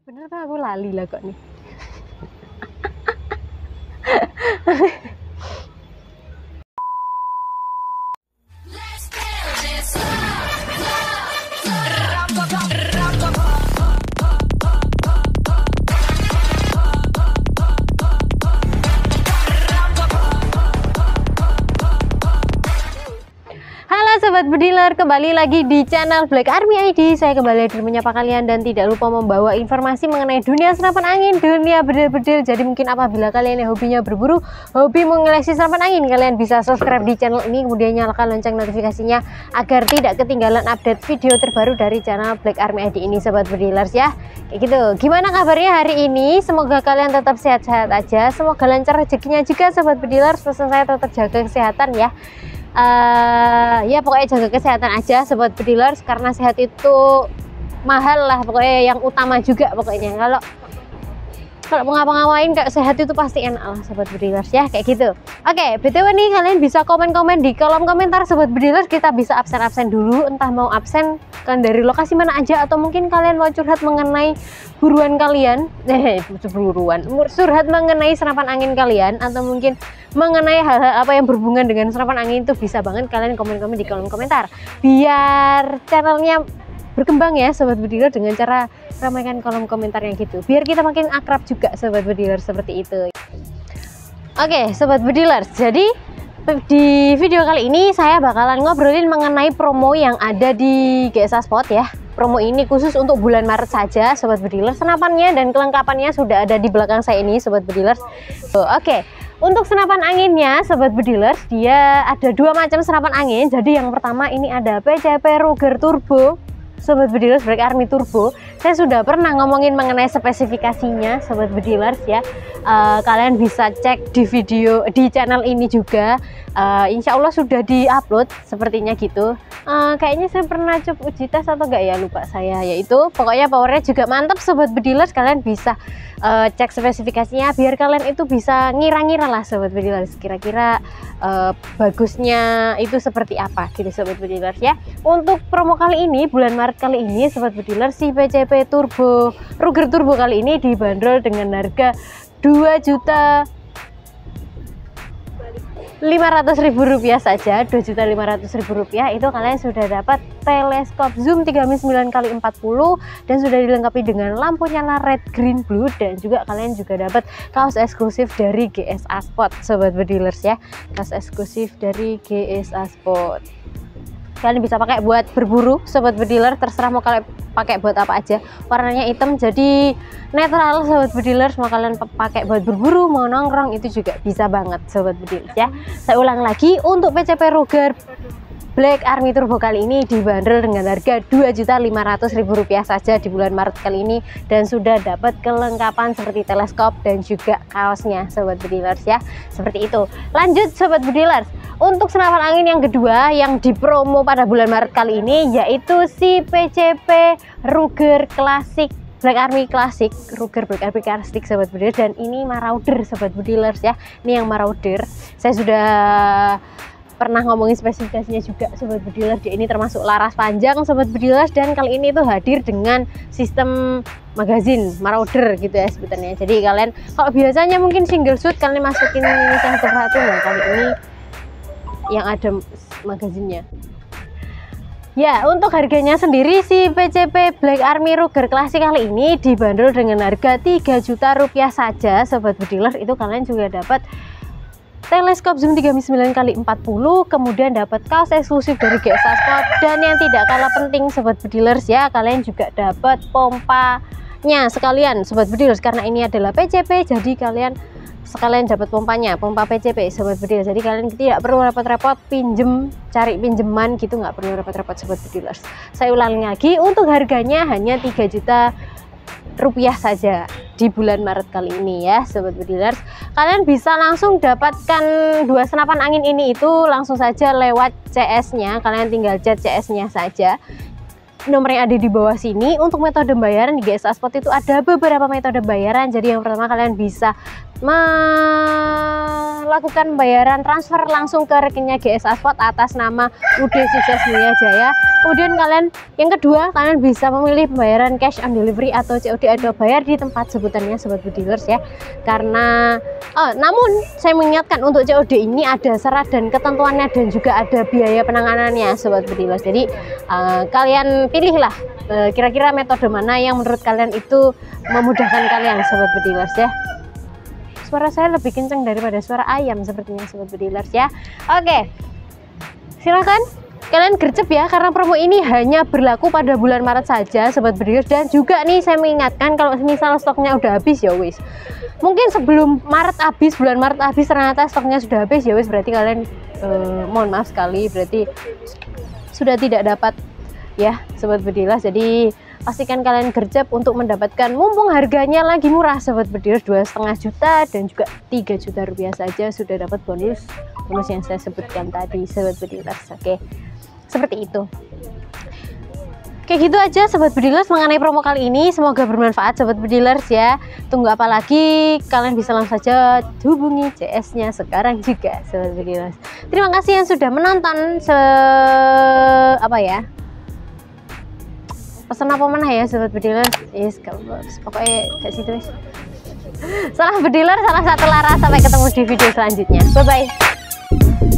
Bener tuh aku lali lah kok nih. Sobat Bediler, kembali lagi di channel Black Army ID. Saya kembali hadir menyapa kalian dan tidak lupa membawa informasi mengenai dunia senapan angin, dunia bedil-bedil. Jadi mungkin apabila kalian yang hobinya berburu, hobi mengoleksi senapan angin, kalian bisa subscribe di channel ini, kemudian nyalakan lonceng notifikasinya agar tidak ketinggalan update video terbaru dari channel Black Army ID ini, Sobat Bedilers ya. Kayak gitu. Gimana kabarnya hari ini? Semoga kalian tetap sehat-sehat aja. Semoga lancar rezekinya juga, Sobat Bedilers. Pesan saya tetap jaga kesehatan ya. Ya pokoknya jaga kesehatan aja, Sobat Bedilers, karena sehat itu mahal lah, pokoknya yang utama juga pokoknya. Kalau mau ngapa-ngapain kayak sehat itu pasti enak lah, Sobat Bedilers ya, kayak gitu. Oke, BTW nih kalian bisa komen-komen di kolom komentar, Sobat Bedilers. Kita bisa absen-absen dulu, entah mau absen kan dari lokasi mana aja, atau mungkin kalian mau curhat mengenai buruan kalian, curhat mengenai senapan angin kalian, atau mungkin mengenai hal-hal apa yang berhubungan dengan senapan angin, itu bisa banget kalian komen-komen di kolom komentar biar channelnya berkembang ya, Sobat Bediler, dengan cara ramaikan kolom komentar yang gitu, biar kita makin akrab juga, Sobat Bediler, seperti itu. Oke, Sobat Bediler, jadi di video kali ini saya bakalan ngobrolin mengenai promo yang ada di GSA Spot ya. Promo ini khusus untuk bulan Maret saja, Sobat Bediler. Senapannya dan kelengkapannya sudah ada di belakang saya ini, Sobat Bediler. Oke, untuk senapan anginnya, Sobat Bedilers, dia ada dua macam senapan angin. Jadi yang pertama ini ada PCP Ruger Turbo, Sobat Bedilers, Black Army Turbo. Saya sudah pernah ngomongin mengenai spesifikasinya, Sobat Bedilers ya. Kalian bisa cek di video di channel ini juga. Insya Allah sudah di-upload sepertinya gitu. Kayaknya saya pernah coba uji tes atau enggak ya, lupa saya. Yaitu pokoknya powernya juga mantap, Sobat Bedilers. Kalian bisa cek spesifikasinya biar kalian itu bisa ngira-ngira lah, Sobat Bedilers, kira-kira bagusnya itu seperti apa gitu, Sobat Bedilers ya. Untuk promo kali ini, bulan Maret kali ini, Sobat Bedilers, si PCP Turbo Ruger Turbo kali ini dibanderol dengan harga Rp2.500.000 saja, Rp2.500.000. Itu kalian sudah dapat teleskop zoom 3x9x40 dan sudah dilengkapi dengan lampu nyala red, green, blue, dan juga kalian juga dapat kaos eksklusif dari GSA Spot, Sobat Bedilers ya. Kaos eksklusif dari GSA Spot. Kalian bisa pakai buat berburu, Sobat Bediler, terserah mau kalian pakai buat apa aja. Warnanya hitam jadi netral, Sobat Bedilers. Mau kalian pakai buat berburu, mau nongkrong, itu juga bisa banget, Sobat Bedilers ya. Saya ulang lagi, untuk PCP Ruger Black Army Turbo kali ini dibanderol dengan harga Rp2.500.000 saja di bulan Maret kali ini, dan sudah dapat kelengkapan seperti teleskop dan juga kaosnya, Sobat Bedilers ya. Seperti itu. Lanjut, Sobat Bedilers. Untuk senapan angin yang kedua yang dipromo pada bulan Maret kali ini, yaitu si PCP Ruger Classic Black Army Classic, Ruger Black Army Classic, Sobat Bedilers. Dan ini Marauder, Sobat Bedilers ya. Ini yang Marauder. Saya sudah pernah ngomongin spesifikasinya juga, Sobat Bedilers. Ini termasuk laras panjang, Sobat Bedilers, dan kali ini tuh hadir dengan sistem magazin Marauder gitu ya sebutannya. Jadi kalian kalau biasanya mungkin single shoot kalian masukin ini satu-satu, nah kali ini yang ada magazinnya. Ya, untuk harganya sendiri si PCP Black Army Ruger Classic kali ini dibanderol dengan harga Rp3 juta saja, Sobat Bedilers. Itu kalian juga dapat teleskop zoom 3x9x40, kemudian dapat kaos eksklusif dari GSA Spot, dan yang tidak kalah penting, Sobat Bedilers ya, kalian juga dapat pompanya sekalian, Sobat Bedilers, karena ini adalah PCP, jadi kalian sekalian dapat pompanya, pompa PCP, Sobat Bedilers. Jadi kalian tidak perlu repot-repot cari pinjeman gitu, nggak perlu repot-repot, Sobat Bedilers. Saya ulangi lagi, untuk harganya hanya Rp3 juta saja di bulan Maret kali ini ya, Sobat Bedilers. Kalian bisa langsung dapatkan dua senapan angin ini itu langsung saja lewat CS-nya. Kalian tinggal chat CS-nya saja, nomor yang ada di bawah sini. Untuk metode bayaran di GSA Spot itu ada beberapa metode bayaran. Jadi yang pertama, kalian bisa melakukan bayaran transfer langsung ke rekeningnya GSA Spot atas nama UD Sukses Mulia Jaya. Kemudian yang kedua, kalian bisa memilih pembayaran cash on delivery atau COD atau bayar di tempat sebutannya Sobat Bedilers ya. Karena namun saya mengingatkan untuk COD ini ada syarat dan ketentuannya dan juga ada biaya penanganannya Sobat Bedilers. Jadi kalian pilihlah kira-kira metode mana yang menurut kalian itu memudahkan kalian Sobat Bedilers ya. Suara saya lebih kencang daripada suara ayam sepertinya Sobat Bedilers ya. Oke, silakan kalian gercep ya, karena promo ini hanya berlaku pada bulan Maret saja Sobat Bedilers. Dan juga nih saya mengingatkan kalau misal stoknya udah habis ya wis, mungkin sebelum Maret habis, bulan Maret habis ternyata stoknya sudah habis ya wis, berarti kalian mohon maaf sekali, berarti sudah tidak dapat ya Sobat Bedilers. Jadi pastikan kalian gercep untuk mendapatkan, mumpung harganya lagi murah Sobat Bedilers, 2,5 juta dan juga 3 juta rupiah saja sudah dapat bonus yang saya sebutkan tadi Sobat Bedilers. Oke, seperti itu. Kayak gitu aja Sobat Bedilers mengenai promo kali ini, semoga bermanfaat Sobat Bedilers ya. Tunggu apa lagi, kalian bisa langsung saja hubungi CS nya sekarang juga Sobat Bedilers. Terima kasih yang sudah menonton pesan apa mana ya Sobat Bedilers. Yes, pokoknya kayak situ wis. Salah Bedilers, salah satu Lara. Sampai ketemu di video selanjutnya. Bye bye.